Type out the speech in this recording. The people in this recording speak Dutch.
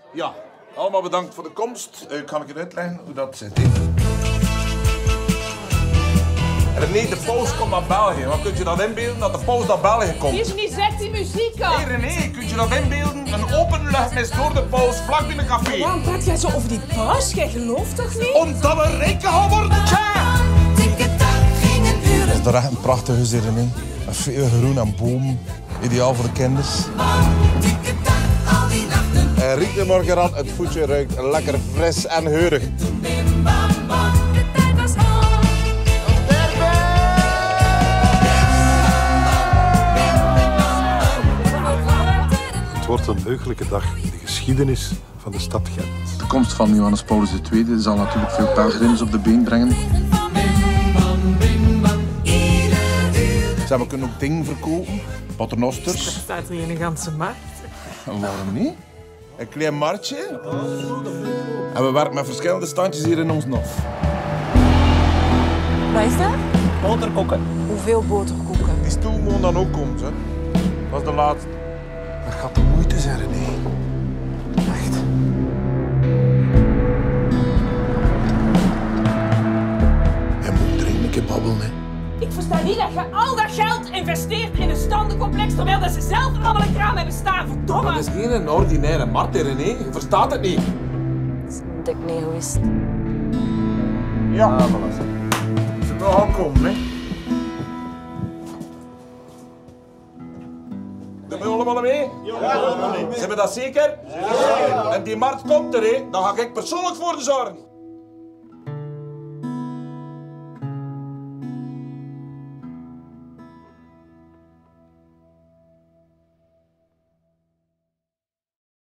Ja, allemaal bedankt voor de komst. Kan ik je uitleggen hoe dat zit? René, de paus komt naar België. Wat kun je dat inbeelden dat de paus naar België komt? Hier zet die muziek aan. Hé René, kun je dat inbeelden? Een openluchtmis door de paus vlak binnen een café. Waarom praat jij zo over die paus? Jij gelooft toch niet? Omdat we rijk gaan worden, tja! Dat is toch echt een prachtig huis, René. Met veel groen en bomen. Ideaal voor de kinders. Riek de morgenrand, het voetje ruikt lekker fris en geurig. Het wordt een heugelijke dag in de geschiedenis van de stad Gent. De komst van Johannes Paulus II zal natuurlijk veel pelgrims op de been brengen. We kunnen ook dingen verkopen, paternosters. Er staat hier een ganse markt. Waarom niet? Een klein marktje. En we werken met verschillende standjes hier in ons nof. Wat is dat? Boterkoeken. Hoeveel boterkoeken? Die stoel moet dan ook komen, hè. Dat is de laatste. Dat gaat de moeite zijn, René. Echt. Hij moet dringend een keer babbelen, hè. Ik versta niet dat je al dat geld investeert in een standencomplex terwijl dat ze zelf allemaal een kraam hebben staan. Verdomme! Dat is geen ordinaire markt, René. Je verstaat het niet. Dat ik niet egoïst. Ja, voilà. Ze moet al komen, hè. Doen we allemaal mee? Ja, zijn we dat zeker? Zeker. En die markt komt er, hè. Dan ga ik persoonlijk voor de zorgen.